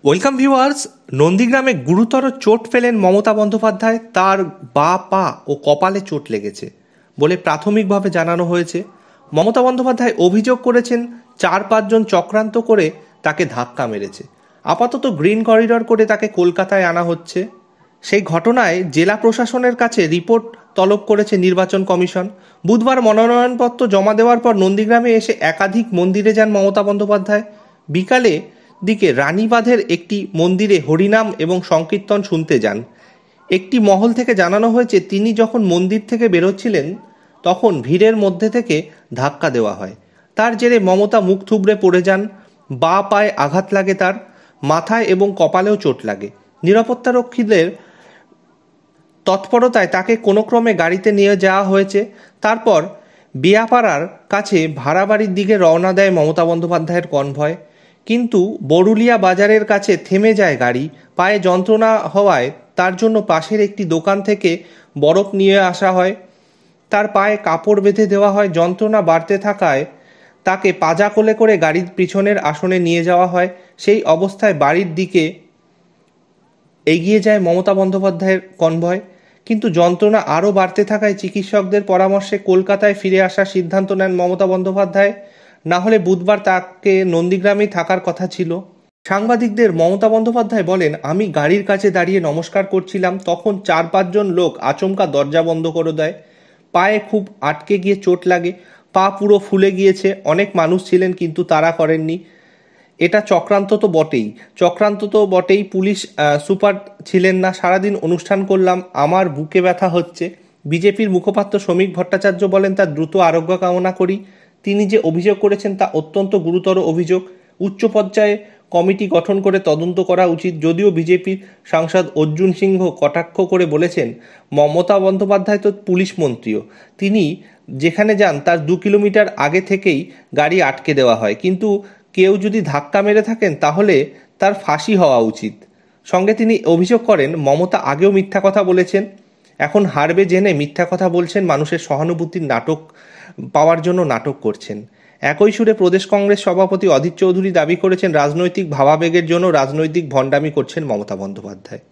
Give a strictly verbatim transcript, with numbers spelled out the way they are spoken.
Welcome viewers. নন্দীগ্রামে গুরুতর চোট পেলেন মমতা বন্দ্যোপাধ্যায়। তার বা পা ও কপালে চোট লেগেছে বলে প্রাথমিকভাবে জানানো হয়েছে। মমতা বন্দ্যোপাধ্যায় অভিযোগ করেছেন চার পাঁচজন চক্রান্ত করে তাকে ধাক্কা মেরেছে। আপাতত গ্রিন করিডর করে তাকে কলকাতায় আনা হচ্ছে। সেই ঘটনায় জেলা প্রশাসনের কাছে রিপোর্ট তলব করেছে নির্বাচন কমিশন। বুধবার মনোনয়নপত্র জমা দেওয়ার পর নন্দীগ্রামে এসে একাধিক মন্দিরে যান মমতা বন্দ্যোপাধ্যায়। বিকালে দিকে রানীবাঁধের একটি মন্দিরে হরিনাম এবং সংকীর্তন শুনতে যান। একটি মহল থেকে জানানো হয়েছে তিনি যখন মন্দির থেকে বেরোচ্ছিলেন তখন ভিড়ের মধ্যে থেকে ধাক্কা দেওয়া হয়। তার জেরে মমতা মুখ থুবড়ে পড়ে যান। বা পায়ে আঘাত লাগে, তার মাথায় এবং কপালেও চোট লাগে। নিরাপত্তারক্ষীদের তৎপরতায় তাকে কোনো ক্রমে গাড়িতে নিয়ে যাওয়া হয়েছে। তারপর বিয়াপাড়ার কাছে ভাড়া বাড়ির দিকে রওনা দেয় মমতা বন্দ্যোপাধ্যায়ের কনভয়। কিন্তু বরুলিয়া বাজারের কাছে থেমে যায় গাড়ি। পায়ে যন্ত্রণা হওয়ায় তার জন্য পাশের একটি দোকান থেকে বরফ নিয়ে আসা হয়। তার পায়ে কাপড় বেঁধে দেওয়া হয়। যন্ত্রণা বাড়তে থাকায় তাকে পাজা কোলে করে গাড়ির পিছনের আসনে নিয়ে যাওয়া হয়। সেই অবস্থায় বাড়ির দিকে এগিয়ে যায় মমতা বন্দ্যোপাধ্যায়ের কনভয়। কিন্তু যন্ত্রণা আরও বাড়তে থাকায় চিকিৎসকদের পরামর্শে কলকাতায় ফিরে আসার সিদ্ধান্ত নেন মমতা বন্দ্যোপাধ্যায়। না হলে বুধবার তাকে নন্দীগ্রামেই থাকার কথা ছিল। সাংবাদিকদের মমতা বন্দ্যোপাধ্যায় বলেন, আমি গাড়ির কাছে দাঁড়িয়ে নমস্কার করছিলাম, তখন চার পাঁচজন লোক আচমকা দরজা বন্ধ করে দেয়। পায়ে খুব আটকে গিয়ে চোট লাগে। পা পুরো ফুলে গিয়েছে। অনেক মানুষ ছিলেন কিন্তু তারা করেননি। এটা চক্রান্ত তো বটেই চক্রান্ত তো বটেই পুলিশ সুপার ছিলেন না। সারাদিন অনুষ্ঠান করলাম, আমার বুকে ব্যথা হচ্ছে। বিজেপির মুখপাত্র শ্রমিক ভট্টাচার্য বলেন, তার দ্রুত আরোগ্য কামনা করি। তিনি যে অভিযোগ করেছেন তা অত্যন্ত গুরুতর অভিযোগ। উচ্চ পর্যায়ে কমিটি গঠন করে তদন্ত করা উচিত। যদিও বিজেপির সাংসদ অর্জুন সিংহ কটাক্ষ করে বলেছেন, মমতা বন্দ্যোপাধ্যায় তো পুলিশ মন্ত্রীও, তিনি যেখানে যান তার দু কিলোমিটার আগে থেকেই গাড়ি আটকে দেওয়া হয়। কিন্তু কেউ যদি ধাক্কা মেরে থাকেন তাহলে তার ফাঁসি হওয়া উচিত। সঙ্গে তিনি অভিযোগ করেন, মমতা আগেও মিথ্যা কথা বলেছেন, এখন হারবে জেনে মিথ্যা কথা বলছেন, মানুষের সহানুভূতির নাটক পাওয়ার জন্য নাটক করছেন। একই সুরে প্রদেশ কংগ্রেস সভাপতি অধীর চৌধুরী দাবি করেছেন, রাজনৈতিক ভাবাবেগের জন্য রাজনৈতিক ভণ্ডামি করছেন মমতা বন্দ্যোপাধ্যায়।